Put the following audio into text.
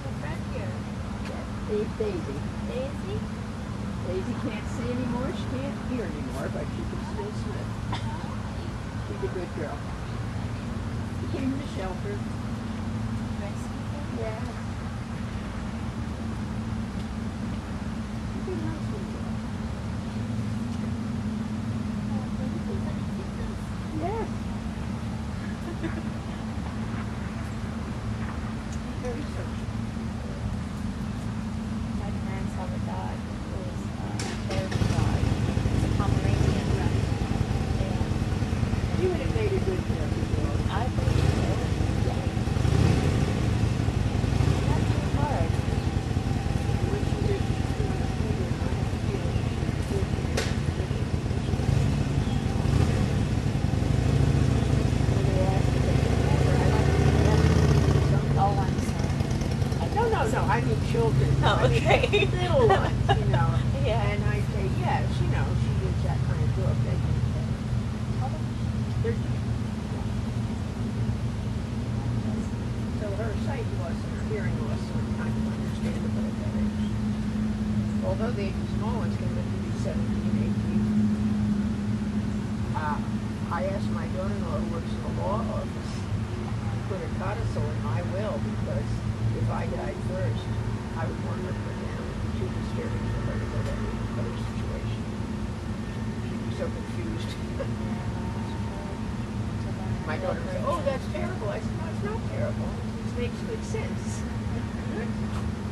a friend here. Daisy. Daisy? Daisy can't see anymore, she can't hear anymore, but she can still swim. She's a good girl. She came to the shelter. Rescue her? Yeah. She's a nice little girl. Yes. Very social. My parents have a dog. It was their dog. It's a Pomeranian. And You would have made a good therapy dog. I believe so. Yeah. Not too hard. When she was doing a finger, I had a feeling she was good for your when they asked if they could have her, I like to Oh, I'm sorry. No, I mean children. Oh, I mean, okay. little ones, you know. Yeah. And I say, yes, you know, she is that kind of dog. They can they're so her sight loss and her hearing loss are kind of understandable at that age. Although the small ones can live to be 17, 18. I asked my daughter-in-law who works in the law office to put a codicil in my will because if I died first, I would want her put down. It would be too disturbing for her to go to any other situation. She'd be so confused. My daughter said, "Oh, that's terrible." I said, "No, it's not terrible. It makes good sense."